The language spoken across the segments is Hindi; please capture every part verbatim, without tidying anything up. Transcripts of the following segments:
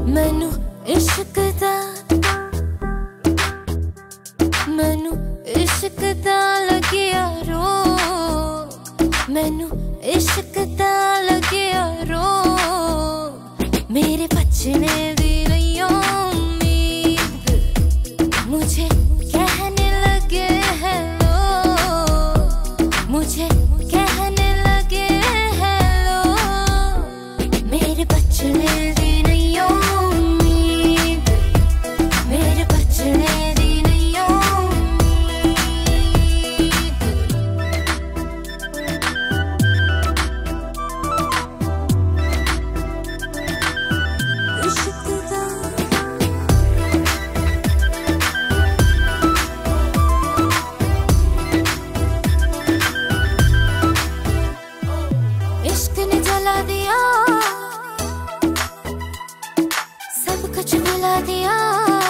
मैनू इश्क दा मैनू इश्क दा लगिया रो मैनू इश्क दा लगिया रो मेरे बचने दी नहीं उम्मीद मुझे कहने लगे हेलो मुझे कहने लगे हेलो मेरे बचने दी नहीं उम्मीद मेरे बचने दी नहीं इश्क ने जला दिया सब कुछ भुला दिया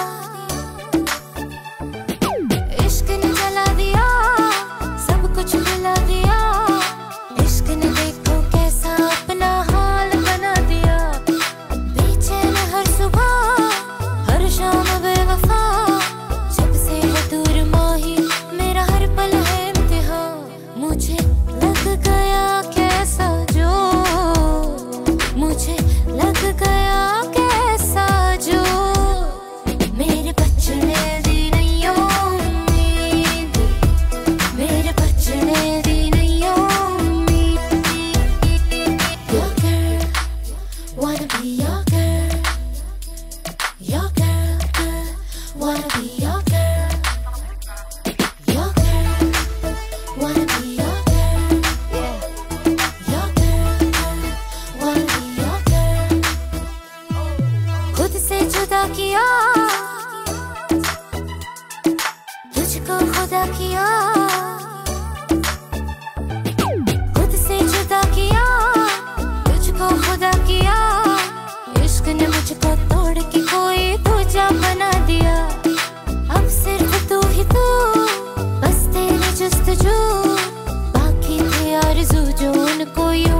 इश्क ने जला दिया सब कुछ भुला दिया इश्क ने देखो कैसा अपना हाल बना दिया बेचैन हर सुबह हर शाम बेवफा जब से है दूर माही मेरा हर पल है इम्तिहान मुझे लग गया कैसा जो मुझे लग गया कैसा जो मेरे बचने दी नहीं उम्मीद मेरे बचने दी नहीं उम्मीद Your girl, wanna be your girl Your girl, girl, wanna be your girl Your girl, wanna be your girl Yeah Your girl, girl, wanna be your girl खुद से जुदा किया तुझको खुदा किया खुद से जुदा किया तुझको खुदा किया इश्क ने मुझको तोड़ के कोई दूजा बना दिया अब सिर्फ तू ही तू बस तेरी जुस्तजू बाकी थे आरज़ू जो उनको यूं